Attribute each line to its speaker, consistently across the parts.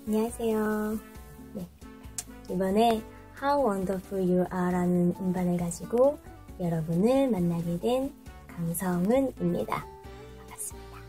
Speaker 1: 안녕하세요. 네, 이번에 How Wonderful You Are 라는 음반을 가지고 여러분을 만나게 된 강성은입니다. 반갑습니다.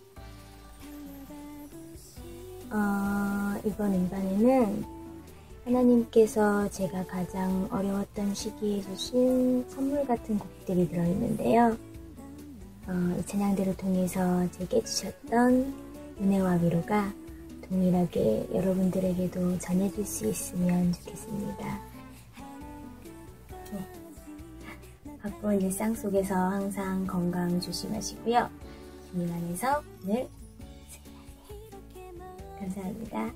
Speaker 1: 이번 음반에는 하나님께서 제가 가장 어려웠던 시기에 주신 선물 같은 곡들이 들어있는데요. 이 찬양들을 통해서 제게 주셨던 은혜와 위로가 동일하게 여러분들에게도 전해질 수 있으면 좋겠습니다. 네. 바쁜 일상 속에서 항상 건강 조심하시고요. 주님 안에서 늘 승리하세요. 감사합니다.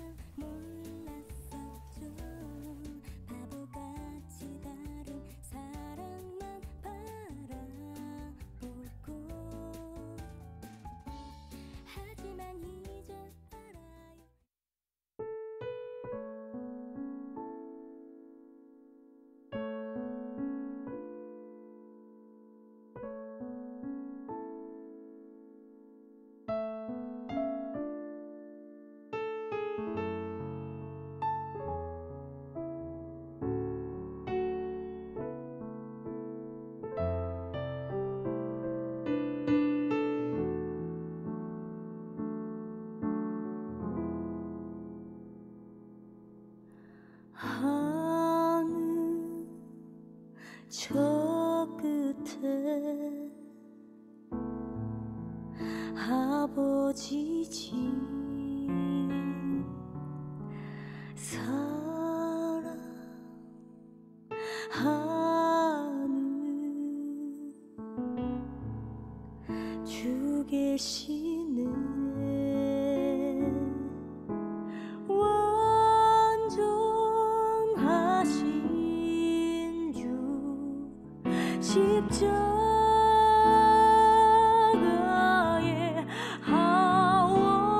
Speaker 2: 하늘 저 끝에 아버지 집 사랑하는 주 계시네. 십자가에 How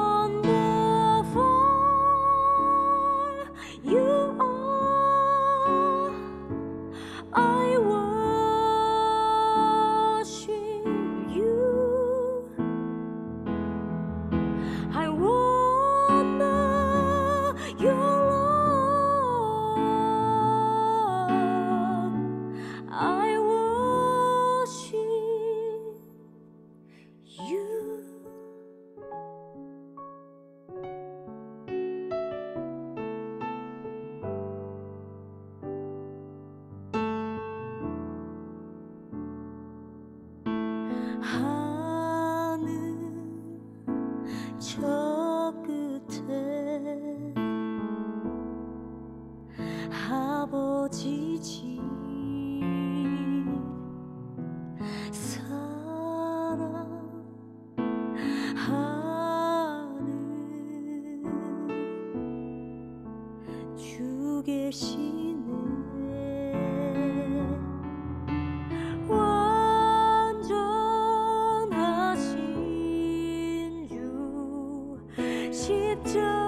Speaker 2: wonderful you are. I worship you. I wonder your love. I worship you. 하늘 저 끝에 아버지 집 사랑하는 주 계시네. 완전하신 주 십자가